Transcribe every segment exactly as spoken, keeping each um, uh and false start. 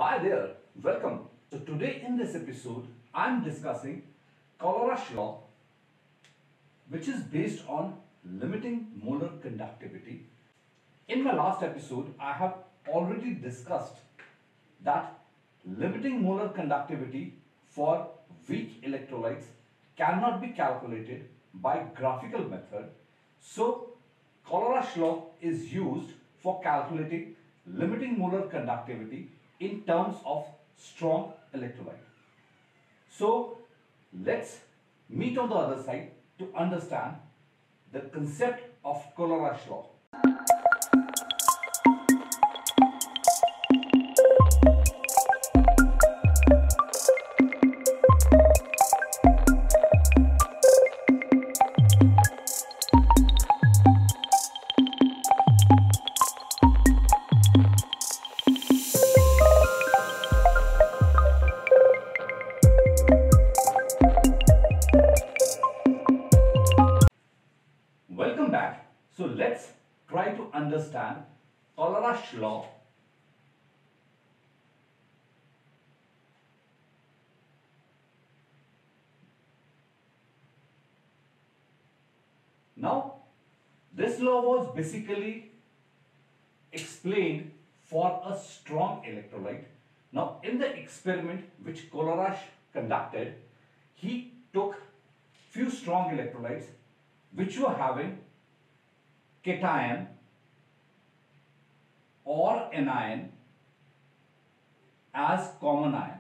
Hi there, welcome. So today in this episode, I'm discussing Colorage law, which is based on limiting molar conductivity. In my last episode, I have already discussed that limiting molar conductivity for weak electrolytes cannot be calculated by graphical method. So Colorage law is used for calculating limiting molar conductivity in terms of strong electrolyte. So let's meet on the other side to understand the concept of Colorage law. Welcome back. So let's try to understand Colorage law. Now, this law was basically explained for a strong electrolyte. Now, in the experiment which Colorage conducted, he took few strong electrolytes which were having cation or anion as common ion.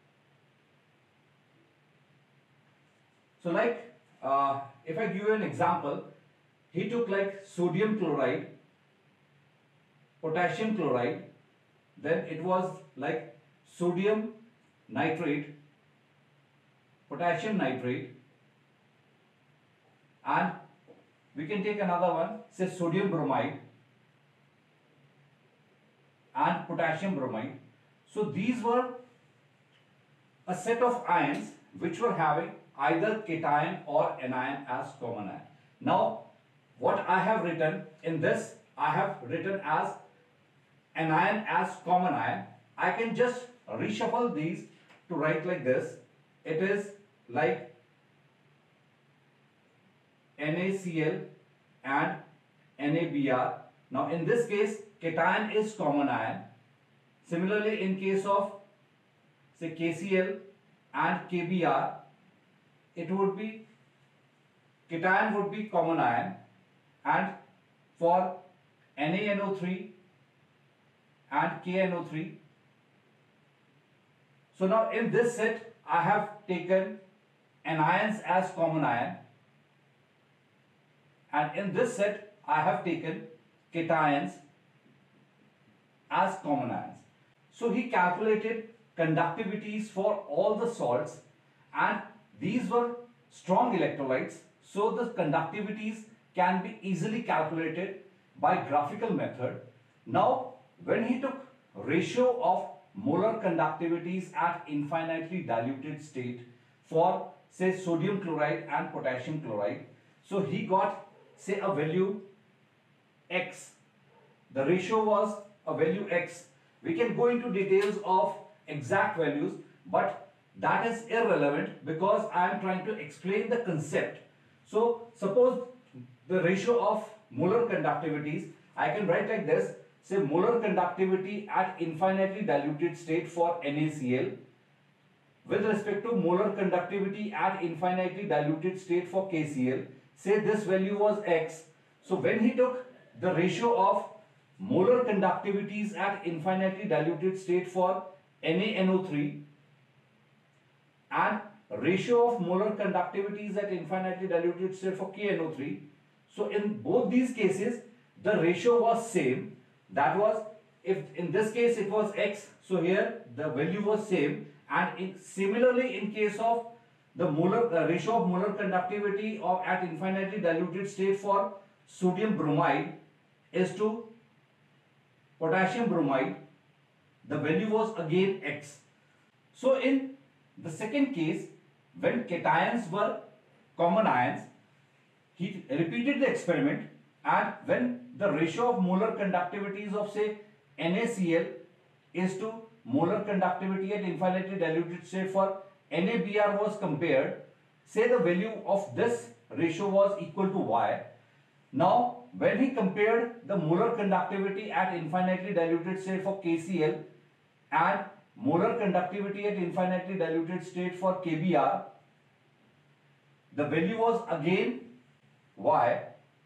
So like uh, if I give you an example, he took like sodium chloride, potassium chloride, then it was like sodium nitrate, potassium nitrate, and we can take another one, say sodium bromide and potassium bromide. So these were a set of ions which were having either cation or anion as common ion. Now what I have written in this, I have written as anion as common ion. I can just reshuffle these to write like this. It is like NaCl and NaBr. Now in this case, cation is common ion. Similarly, in case of say KCl and KBr, it would be cation would be common ion, and for NaNO three and KNO three. So now in this set, I have taken anions as common ion, and in this set I have taken cations as common ions. So he calculated conductivities for all the salts, and these were strong electrolytes, so the conductivities can be easily calculated by graphical method. Now when he took ratio of molar conductivities at infinitely diluted state for say sodium chloride and potassium chloride, so he got say a value x. The ratio was a value x. We can go into details of exact values, but that is irrelevant because I am trying to explain the concept. So suppose the ratio of molar conductivities, I can write like this, say molar conductivity at infinitely diluted state for NaCl with respect to molar conductivity at infinitely diluted state for KCl. Say this value was x. So when he took the ratio of molar conductivities at infinitely diluted state for NaNO three and ratio of molar conductivities at infinitely diluted state for K N O three, so in both these cases the ratio was same. That was, if in this case it was x, so here the value was same, and in, similarly in case of the molar uh, ratio of molar conductivity of at infinitely diluted state for sodium bromide is to potassium bromide, the value was again x. So in the second case, when cations were common ions, he repeated the experiment, and when the ratio of molar conductivities of say NaCl is to molar conductivity at infinitely diluted state for N A B R was compared, say the value of this ratio was equal to Y. Now, when he compared the molar conductivity at infinitely diluted state for K C l and molar conductivity at infinitely diluted state for K B R, the value was again Y.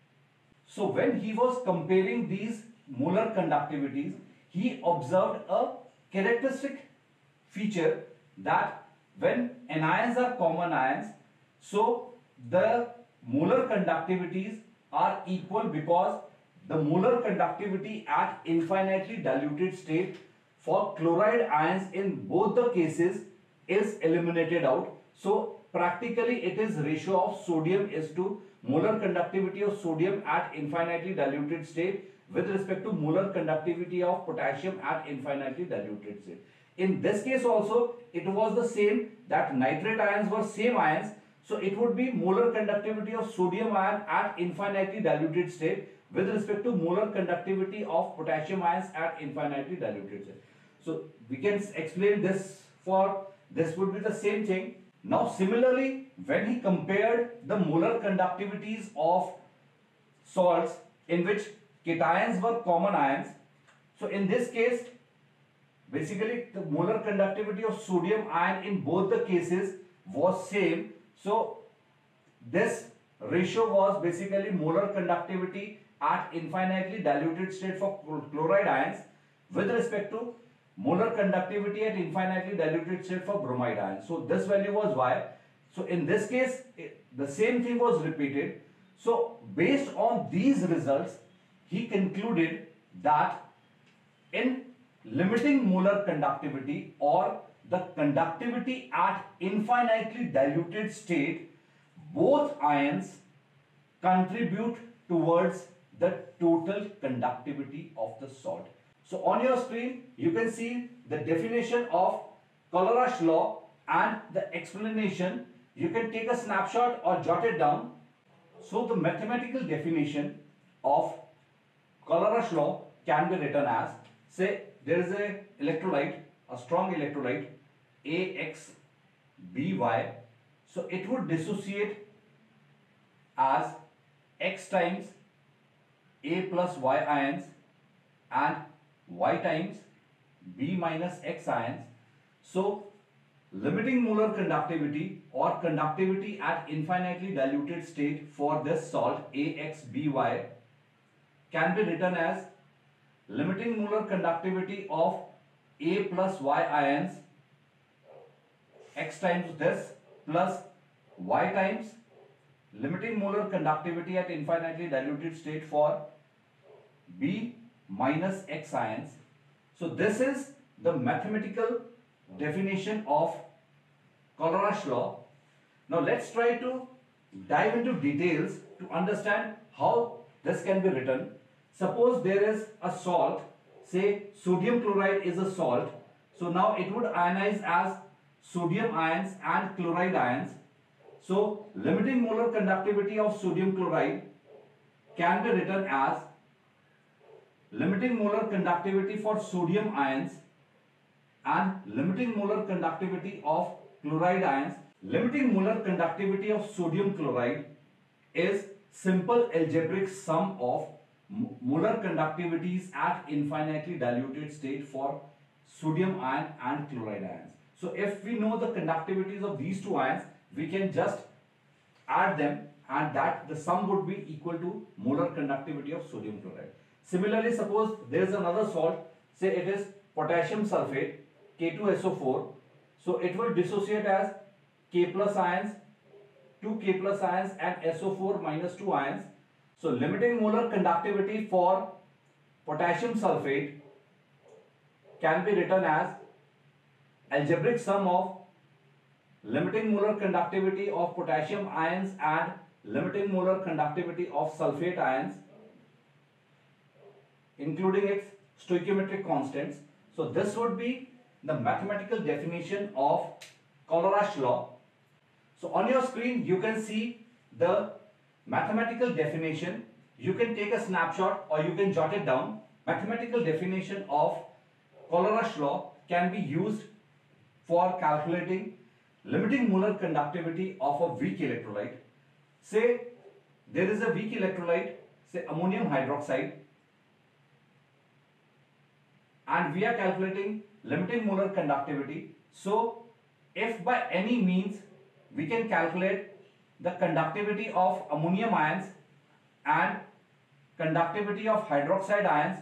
So when he was comparing these molar conductivities, he observed a characteristic feature that when anions are common ions, so the molar conductivities are equal because the molar conductivity at infinitely diluted state for chloride ions in both the cases is eliminated out. So practically it is ratio of sodium is to molar conductivity of sodium at infinitely diluted state with respect to molar conductivity of potassium at infinitely diluted state. In this case also it was the same, that nitrate ions were same ions, so it would be molar conductivity of sodium ion at infinitely diluted state with respect to molar conductivity of potassium ions at infinitely diluted state. So we can explain this for this would be the same thing. Now similarly, when he compared the molar conductivities of salts in which cations were common ions, so in this case basically the molar conductivity of sodium ion in both the cases was same. So this ratio was basically molar conductivity at infinitely diluted state for chloride ions with respect to molar conductivity at infinitely diluted state for bromide ions. So this value was Y. So in this case the same thing was repeated. So based on these results he concluded that in limiting molar conductivity or the conductivity at infinitely diluted state, both ions contribute towards the total conductivity of the salt. So on your screen you can see the definition of Colorage law and the explanation. You can take a snapshot or jot it down. So the mathematical definition of Colorage law can be written as, say there is a electrolyte, a strong electrolyte A X B Y, so it would dissociate as X times A plus Y ions and Y times B minus X ions. So limiting molar conductivity or conductivity at infinitely diluted state for this salt A X B Y can be written as limiting molar conductivity of A plus Y ions X times this plus Y times limiting molar conductivity at infinitely diluted state for B minus X ions. So this is the mathematical definition of Colorage law. Now let's try to dive into details to understand how this can be written. Suppose there is a salt, say sodium chloride is a salt. So now it would ionize as sodium ions and chloride ions. So limiting molar conductivity of sodium chloride can be written as limiting molar conductivity for sodium ions and limiting molar conductivity of chloride ions. Limiting molar conductivity of sodium chloride is simple algebraic sum of molar conductivities at infinitely diluted state for sodium ion and chloride ions. So if we know the conductivities of these two ions, we can just add them and that the sum would be equal to molar conductivity of sodium chloride. Similarly, suppose there is another salt, say it is potassium sulfate K two S O four. So it will dissociate as K plus ions, two K plus ions and S O four minus two ions. So limiting molar conductivity for potassium sulfate can be written as algebraic sum of limiting molar conductivity of potassium ions and limiting molar conductivity of sulfate ions, including its stoichiometric constants. So this would be the mathematical definition of Colorage law. So on your screen you can see the mathematical definition. You can take a snapshot or you can jot it down. Mathematical definition of Colorage law can be used for calculating limiting molar conductivity of a weak electrolyte. Say there is a weak electrolyte, say ammonium hydroxide, and we are calculating limiting molar conductivity. So if by any means we can calculate the conductivity of ammonium ions and conductivity of hydroxide ions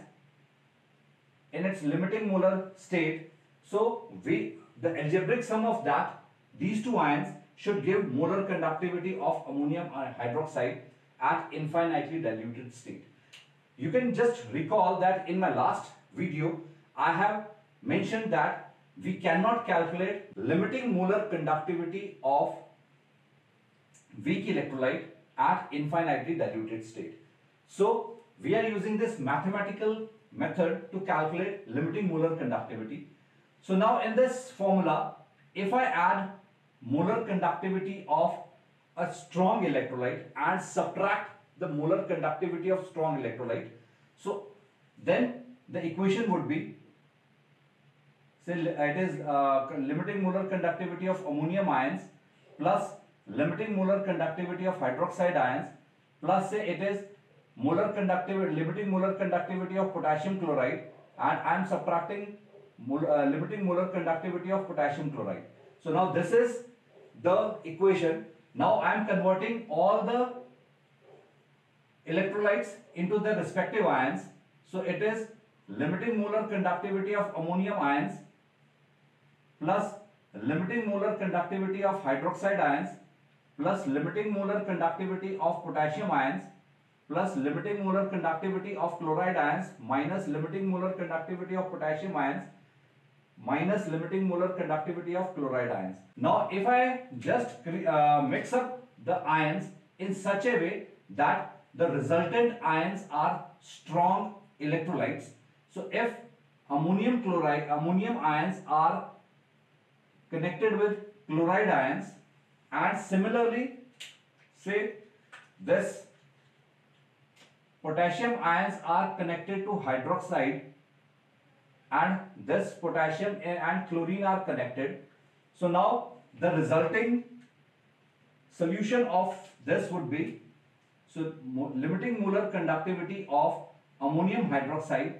in its limiting molar state, so we the algebraic sum of that, these two ions should give molar conductivity of ammonium hydroxide at infinitely diluted state. You can just recall that in my last video I have mentioned that we cannot calculate limiting molar conductivity of weak electrolyte at infinitely diluted state. So we are using this mathematical method to calculate limiting molar conductivity. So now in this formula, if I add molar conductivity of a strong electrolyte and subtract the molar conductivity of strong electrolyte, so then the equation would be, say it is uh, limiting molar conductivity of ammonium ions plus limiting molar conductivity of hydroxide ions plus say it is molar conductivity, limiting molar conductivity of potassium chloride, and I am subtracting mol, uh, limiting molar conductivity of potassium chloride. So now this is the equation. Now I am converting all the electrolytes into their respective ions. So it is limiting molar conductivity of ammonium ions plus limiting molar conductivity of hydroxide ions plus limiting molar conductivity of potassium ions plus limiting molar conductivity of chloride ions minus limiting molar conductivity of potassium ions minus limiting molar conductivity of chloride ions. Now if I just uh, mix up the ions in such a way that the resultant ions are strong electrolytes, so if ammonium chloride, ammonium ions are connected with chloride ions, and similarly say this potassium ions are connected to hydroxide and this potassium and chlorine are connected. So now the resulting solution of this would be, so limiting molar conductivity of ammonium hydroxide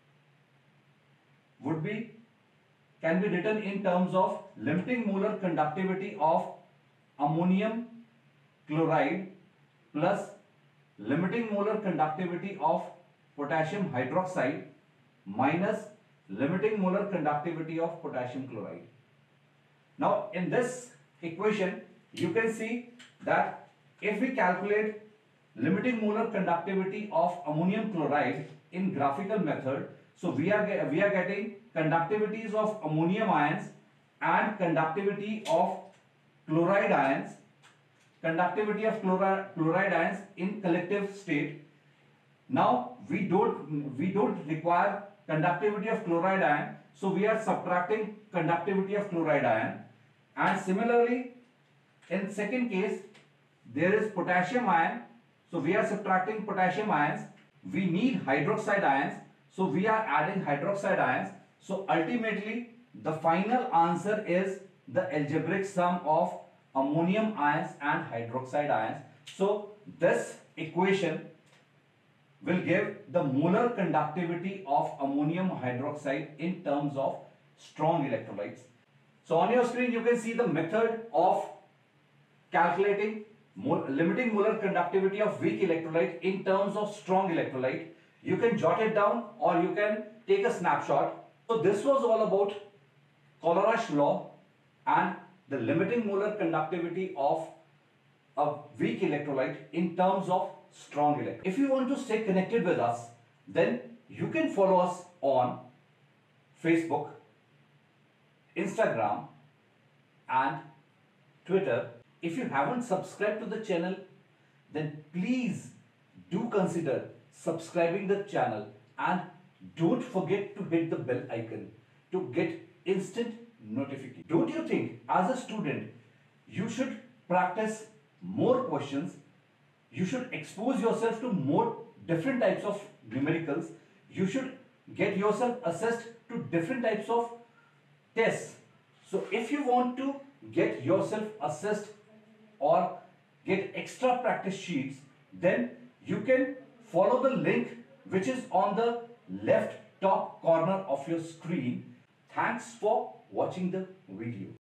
would be, can be written in terms of limiting molar conductivity of ammonium chloride plus limiting molar conductivity of potassium hydroxide minus limiting molar conductivity of potassium chloride. Now in this equation you can see that if we calculate limiting molar conductivity of ammonium chloride in graphical method, so we are we are getting conductivities of ammonium ions and conductivity of chloride ions, conductivity of chloride chloride ions in collective state. Now we don't we don't require conductivity of chloride ion, so we are subtracting conductivity of chloride ion. And similarly in second case there is potassium ion, so we are subtracting potassium ions. We need hydroxide ions, so we are adding hydroxide ions. So ultimately the final answer is the algebraic sum of ammonium ions and hydroxide ions. So this equation will give the molar conductivity of ammonium hydroxide in terms of strong electrolytes. So on your screen you can see the method of calculating mol limiting molar conductivity of weak electrolyte in terms of strong electrolyte. You can jot it down or you can take a snapshot. So this was all about Colorage law and the limiting molar conductivity of a weak electrolyte in terms of strong electrolyte. If you want to stay connected with us, then you can follow us on Facebook, Instagram and Twitter. If you haven't subscribed to the channel, then please do consider subscribing the channel and don't forget to hit the bell icon to get instant notification. Don't you think as a student you should practice more questions, you should expose yourself to more different types of numericals, you should get yourself assessed to different types of tests. So if you want to get yourself assessed or get extra practice sheets, then you can follow the link which is on the left top corner of your screen. Thanks for watching the video.